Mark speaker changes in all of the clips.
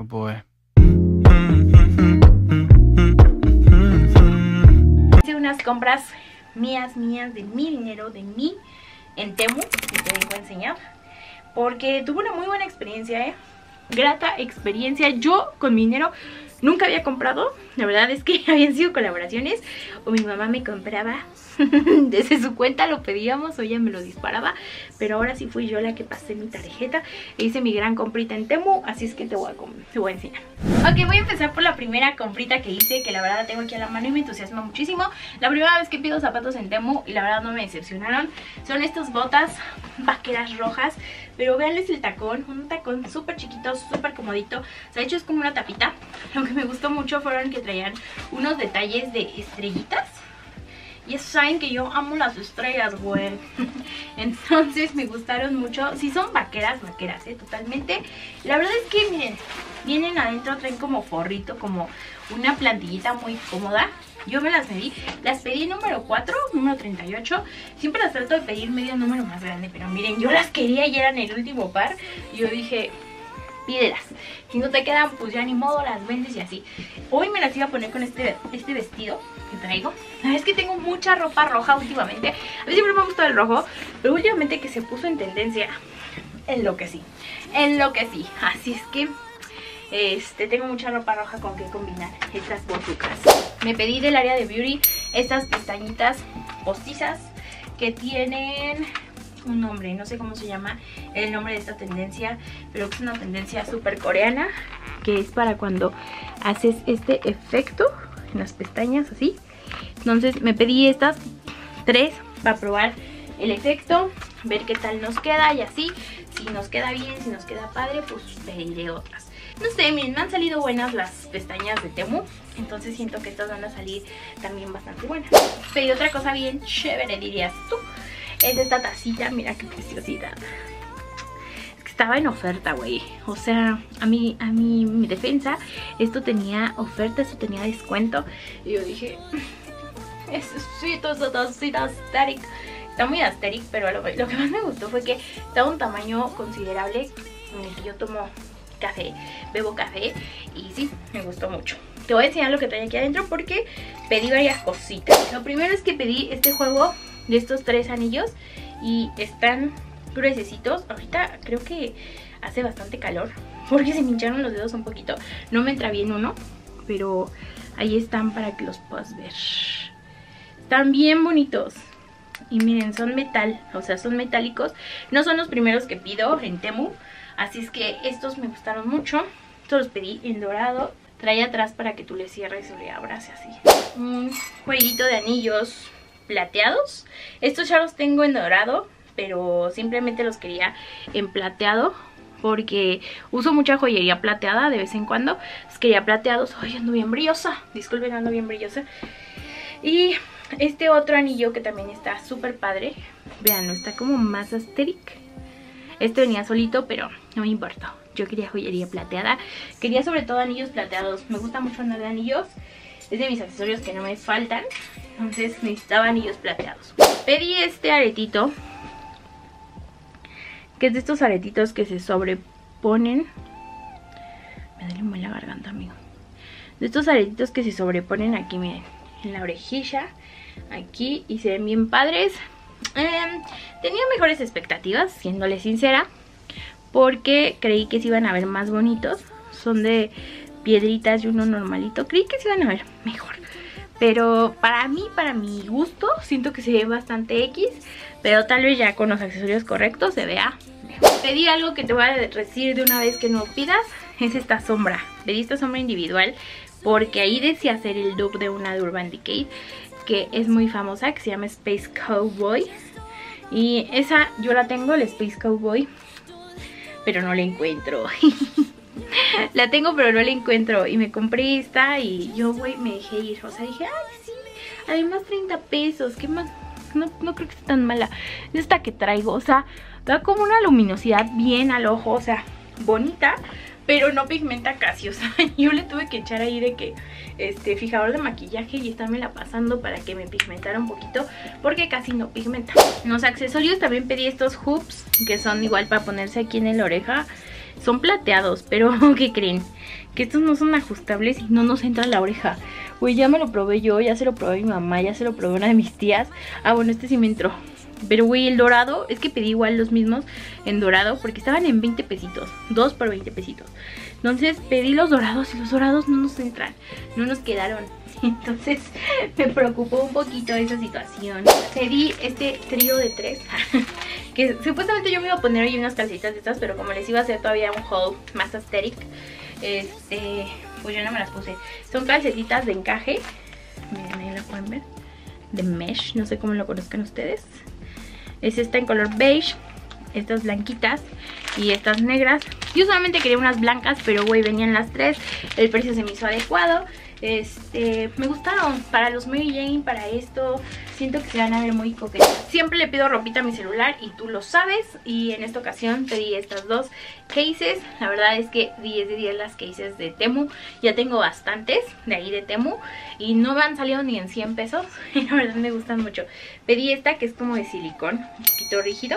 Speaker 1: Oh boy.
Speaker 2: Hice unas compras mías, de mi dinero, de mí, en Temu, y te vengo a enseñar. Porque tuve una muy buena experiencia, grata experiencia. Yo con mi dinero nunca había comprado. La verdad es que habían sido colaboraciones o mi mamá me compraba desde su cuenta, lo pedíamos o ella me lo disparaba. Pero ahora sí fui yo la que pasé mi tarjeta e hice mi gran comprita en Temu. Así es que te voy a enseñar. Ok, voy a empezar por la primera comprita que hice, que la verdad la tengo aquí a la mano y me entusiasma muchísimo. La primera vez que pido zapatos en Temu y la verdad no me decepcionaron. Son estas botas vaqueras rojas, pero veanles el tacón, un tacón súper chiquito, súper comodito. O sea, de hecho es como una tapita. Lo que me gustó mucho fueron que traían unos detalles de estrellitas. Y eso saben que yo amo las estrellas, güey. Entonces me gustaron mucho. Si son vaqueras, totalmente. La verdad es que miren, vienen adentro, traen como forrito, como una plantillita muy cómoda. Yo me las medí, las pedí número 4, número 38. Siempre las trato de pedir medio número más grande, pero miren, yo las quería y eran el último par. Y yo dije, pídelas. Si no te quedan, pues ya ni modo, las vendes y así. Hoy me las iba a poner con este vestido que traigo. La verdad es que tengo mucha ropa roja últimamente. A mí siempre me ha gustado el rojo, pero últimamente que se puso en tendencia, enloquecí. Así es que tengo mucha ropa roja con que combinar estas botucas. Me pedí del área de beauty estas pestañitas postizas que tienen un nombre, no sé cómo se llama el nombre de esta tendencia, pero es una tendencia súper coreana, que es para cuando haces este efecto en las pestañas así. Entonces me pedí estas 3 para probar el efecto, ver qué tal nos queda y así. Si nos queda bien, si nos queda padre, pues pediré otras. No sé, miren, me han salido buenas las pestañas de Temu, entonces siento que estas van a salir también bastante buenas. Pedí otra cosa bien chévere, dirías tú. Es esta tacita, mira qué preciosidad. Es que estaba en oferta, güey. O sea, a mi defensa, esto tenía oferta, esto tenía descuento. Y yo dije, esta tacita aesthetic. Está muy aesthetic, pero lo que más me gustó fue que estaba un tamaño considerable en el que yo tomo café, bebo café, y sí, me gustó mucho. Te voy a enseñar lo que trae aquí adentro porque pedí varias cositas. Lo primero es que pedí este juego de estos 3 anillos y están gruesecitos. Ahorita creo que hace bastante calor porque se me hincharon los dedos un poquito. No me entra bien uno, pero ahí están para que los puedas ver. Están bien bonitos. Y miren, son metal, o sea, son metálicos. No son los primeros que pido en Temu, así es que estos me gustaron mucho. Estos los pedí en dorado. Trae atrás para que tú le cierres o le abras así. Un jueguito de anillos plateados. Estos ya los tengo en dorado, pero simplemente los quería en plateado porque uso mucha joyería plateada de vez en cuando. Los quería plateados. Ay, ando bien brillosa. Disculpen, ando bien brillosa. Y este otro anillo que también está súper padre. Vean, está como más aesthetic. Este venía solito, pero no me importa. Yo quería joyería plateada. Quería sobre todo anillos plateados. Me gusta mucho andar de anillos. Es de mis accesorios que no me faltan. Entonces necesitaba anillos plateados. Pedí este aretito, que es de estos aretitos que se sobreponen. Me duele muy la garganta, amigo. De estos aretitos que se sobreponen aquí, miren, en la orejilla, aquí, y se ven bien padres. Tenía mejores expectativas, siéndole sincera, porque creí que se iban a ver más bonitos. Son de piedritas y uno normalito. Creí que se iban a ver mejor, pero para mí, para mi gusto, siento que se ve bastante X. Pero tal vez ya con los accesorios correctos se vea mejor. Pedí algo que te voy a decir de una vez que no pidas. Es esta sombra. Pedí esta sombra individual porque ahí decía hacer el dupe de una de Urban Decay, que es muy famosa, que se llama Space Cowboy. Y esa yo la tengo, la Space Cowboy, pero no la encuentro. La tengo pero no la encuentro. Y me compré esta y yo, güey, me dejé ir. O sea, dije, ay, sí, además 30 pesos, ¿qué más? No creo que esté tan mala. Esta que traigo, o sea, da como una luminosidad bien al ojo, o sea, bonita, pero no pigmenta casi. O sea, yo le tuve que echar ahí de que fijador de maquillaje y estármela pasando para que me pigmentara un poquito, porque casi no pigmenta. En los accesorios también pedí estos hoops, que son igual para ponerse aquí en la oreja. Son plateados, pero ¿qué creen? Que estos no son ajustables y no nos entra la oreja. Güey, ya me lo probé yo, ya se lo probé mi mamá, ya se lo probé una de mis tías. Ah, bueno, este sí me entró. Pero güey, el dorado, es que pedí igual los mismos en dorado porque estaban en 20 pesitos. 2 por 20 pesitos. Entonces pedí los dorados y los dorados no nos entran, no nos quedaron. Entonces me preocupó un poquito esa situación. Pedí este trío de 3 que supuestamente yo me iba a poner hoy unas calcetas de estas, pero como les iba a hacer todavía un haul más aesthetic, pues yo no me las puse. Son calcetitas de encaje. Miren, ahí la pueden ver. De mesh, no sé cómo lo conozcan ustedes. Es esta en color beige, estas blanquitas y estas negras. Yo solamente quería unas blancas, pero güey, venían las 3. El precio se me hizo adecuado. Me gustaron para los Mary Jane, para esto. Siento que se van a ver muy coquetas. Siempre le pido ropita a mi celular y tú lo sabes. Y en esta ocasión pedí estas dos cases. La verdad es que 10 de 10 las cases de Temu. Ya tengo bastantes de ahí de Temu y no me han salido ni en 100 pesos. Y la verdad me gustan mucho. Pedí esta que es como de silicón, un poquito rígido.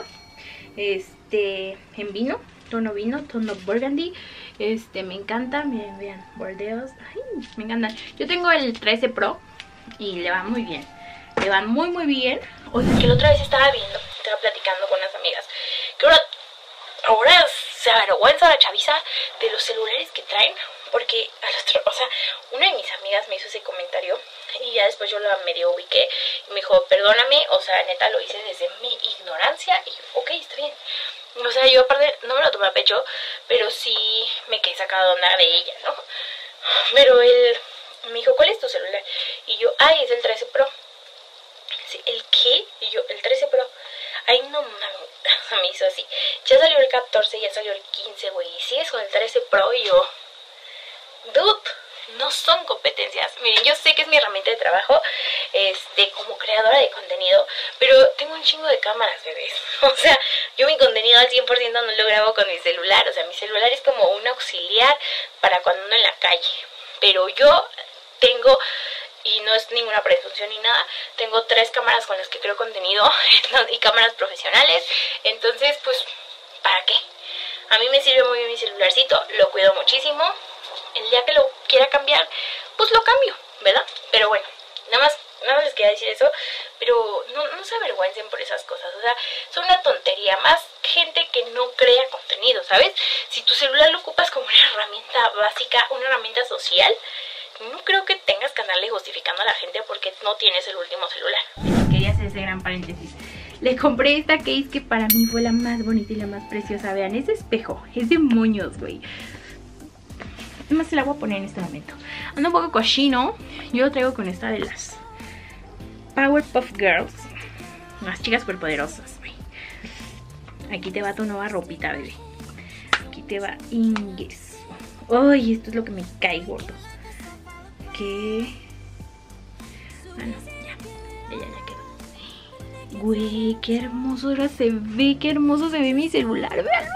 Speaker 2: En vino, tono burgundy. Me encanta, miren, vean, bordeos. Ay, me encantan. Yo tengo el 13 Pro y le va muy bien. Le van muy bien. Oye, que la otra vez estaba platicando con unas amigas que ahora se avergüenza la chaviza de los celulares que traen. Porque, o sea, una de mis amigas me hizo ese comentario y ya después yo la medio ubiqué y me dijo, perdóname, o sea, neta lo hice desde mi ignorancia. Y yo, ok, está bien. O sea, yo aparte no me lo tomé a pecho, pero sí me quedé sacada de onda de ella, ¿no? Pero él me dijo, ¿cuál es tu celular? Y yo, ay, es el 13 Pro. Sí, ¿el qué? Y yo, el 13 Pro. Ay, no mames, me hizo así. Ya salió el 14, ya salió el 15, güey. Y sigues con el 13 Pro y yo, dude, no son competencias. Miren, yo sé que es mi herramienta de trabajo como creadora de contenido, pero tengo un chingo de cámaras, bebés. O sea, yo mi contenido al 100% no lo grabo con mi celular. O sea, mi celular es como un auxiliar para cuando ando en la calle. Pero yo tengo, y no es ninguna presunción ni nada, tengo 3 cámaras con las que creo contenido y cámaras profesionales. Entonces, pues, ¿para qué? A mí me sirve muy bien mi celularcito, lo cuido muchísimo. El día que lo quiera cambiar, pues lo cambio, ¿verdad? Pero bueno, nada más les quería decir eso. Pero no se avergüencen por esas cosas. O sea, son una tontería. Más gente que no crea contenido, ¿sabes? Si tu celular lo ocupas como una herramienta básica, una herramienta social, no creo que tengas que andarle justificando a la gente porque no tienes el último celular. Quería hacer ese gran paréntesis. Le compré esta case que para mí fue la más bonita y la más preciosa. Vean, ese espejo es de moños, güey. Además se la voy a poner en este momento. Anda un poco cochino. Yo lo traigo con esta de las Powerpuff Girls. Las chicas superpoderosas, güey. Aquí te va tu nueva ropita, bebé. Aquí te va Inges. Ay, esto es lo que me cae gordo. Que... bueno, ya quedó. Güey, qué hermoso ahora se ve. Qué hermoso se ve mi celular. Vean,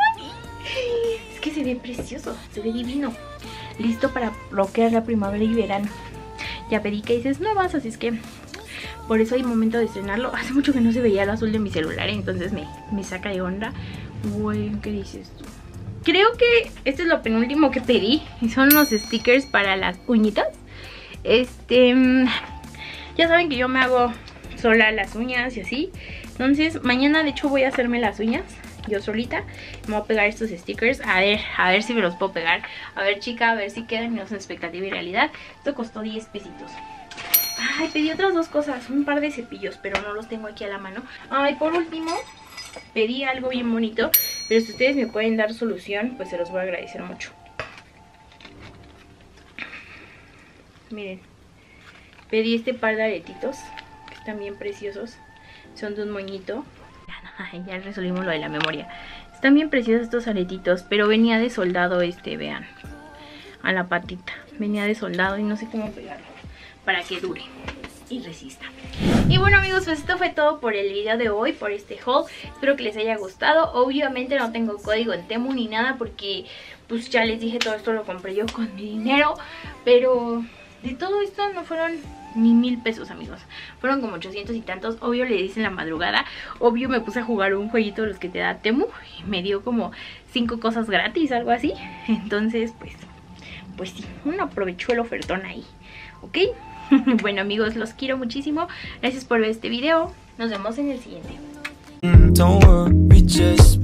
Speaker 2: es que se ve precioso. Se ve divino. Listo para bloquear la primavera y verano. Ya pedí cases nuevas, así es que por eso hay momento de estrenarlo. Hace mucho que no se veía el azul de mi celular, entonces me saca de onda. Güey, ¿qué dices tú? Creo que este es lo penúltimo que pedí. Y son unos stickers para las uñitas. Ya saben que yo me hago sola las uñas y así. Entonces mañana de hecho voy a hacerme las uñas yo solita. Me voy a pegar estos stickers. A ver si me los puedo pegar. A ver, chica, a ver si quedan. No son expectativa y realidad. Esto costó 10 pesitos. Ay, pedí otras 2 cosas. Un par de cepillos, pero no los tengo aquí a la mano. Ay, por último, pedí algo bien bonito. Pero si ustedes me pueden dar solución, pues se los voy a agradecer mucho. Miren. Pedí este par de aretitos, que están bien preciosos. Son de un moñito. Ya resolvimos lo de la memoria. Están bien preciosos estos aretitos, pero venía de soldado vean. A la patita. Venía de soldado y no sé cómo pegarlo para que dure y resista. Y bueno, amigos, pues esto fue todo por el video de hoy, por este haul. Espero que les haya gustado. Obviamente no tengo código en Temu ni nada porque pues ya les dije, todo esto lo compré yo con mi dinero. Pero de todo esto no fueron ni 1000 pesos, amigos. Fueron como 800 y tantos. Obvio le hice en la madrugada. Obvio me puse a jugar un jueguito de los que te da Temu y me dio como 5 cosas gratis, algo así. Entonces pues sí, uno aprovechó el ofertón ahí, ¿ok? Bueno amigos, los quiero muchísimo. Gracias por ver este video. Nos vemos en el siguiente.